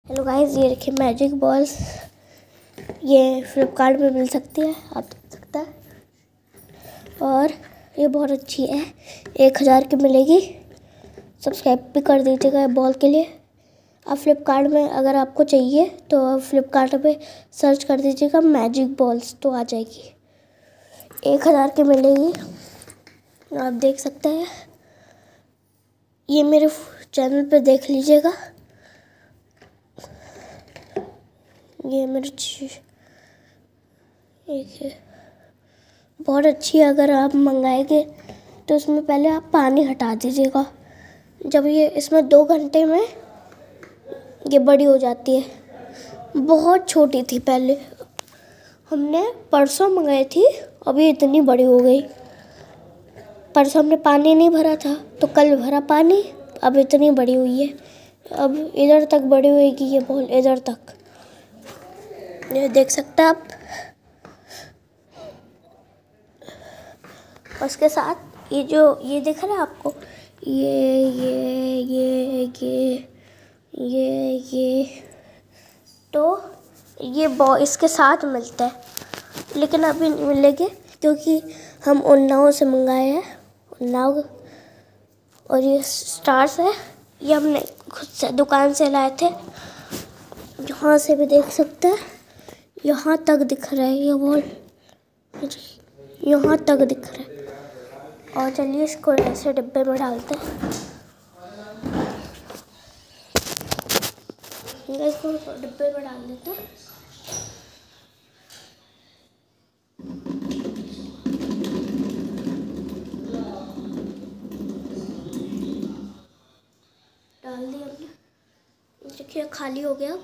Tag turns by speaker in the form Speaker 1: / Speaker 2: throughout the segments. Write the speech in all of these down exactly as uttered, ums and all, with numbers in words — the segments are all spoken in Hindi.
Speaker 1: हेलो गाइस, ये देखिए मैजिक बॉल्स। ये फ्लिपकार्ट में मिल सकती है, आप देख सकते हैं। और ये बहुत अच्छी है, एक हज़ार की मिलेगी। सब्सक्राइब भी कर दीजिएगा बॉल के लिए। आप फ्लिपकार्ट में अगर आपको चाहिए तो आप फ्लिपकार्ट पे सर्च कर दीजिएगा मैजिक बॉल्स, तो आ जाएगी। एक हज़ार की मिलेगी, आप देख सकते हैं। ये मेरे चैनल पे देख लीजिएगा। ये मेरी एक है, बहुत अच्छी है। अगर आप मंगाएंगे तो इसमें पहले आप पानी हटा दीजिएगा। जब ये इसमें दो घंटे में ये बड़ी हो जाती है। बहुत छोटी थी पहले, हमने परसों मंगाई थी, अभी इतनी बड़ी हो गई। परसों हमने पानी नहीं भरा था तो कल भरा पानी, अब इतनी बड़ी हुई है। अब इधर तक बड़ी होगी ये बॉल, इधर तक। ये देख सकते हैं आप। उसके साथ ये जो ये दिख रहा है आपको, ये ये ये ये ये ये तो ये बॉल इसके साथ मिलता है, लेकिन अभी नहीं मिलेंगे क्योंकि हम उन्नाव से मंगाए हैं। उन्नाव। और ये स्टार्स है, ये हमने खुद से दुकान से लाए थे। यहाँ से भी देख सकते हैं, यहाँ तक दिख रहा है ये बॉल, यहाँ तक दिख रहा है। और चलिए इसको ऐसे डिब्बे में डालते हैं। इसको डिब्बे में डाल देते हैं। डाल दिया हमने, देखिए खाली हो गया।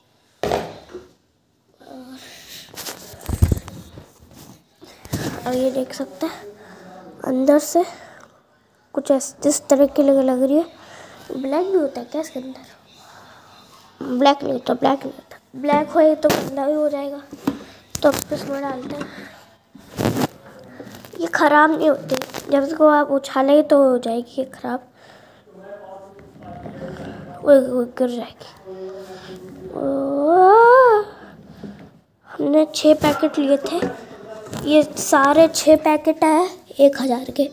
Speaker 1: और ये देख सकते हैं अंदर से कुछ इस तरह की लग लग रही है। ब्लैक भी होता है क्या इसके अंदर? ब्लैक नहीं होता, ब्लैक नहीं होता। ब्लैक हो तो गंदा भी हो जाएगा, तो अब इसमें डालते हैं। ये ख़राब नहीं होती, जब इसको आप उछालेंगे तो हो जाएगी ये ख़राब, वो गिर जाएगी। हमने छः पैकेट लिए थे, ये सारे छः पैकेट आए एक हज़ार के।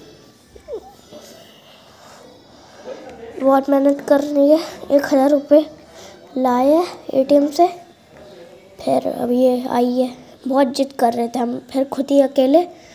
Speaker 1: बहुत मेहनत कर रही है, एक हज़ार रुपये लाए एटीएम से, फिर अब ये आई है। बहुत जिद कर रहे थे हम, फिर खुद ही अकेले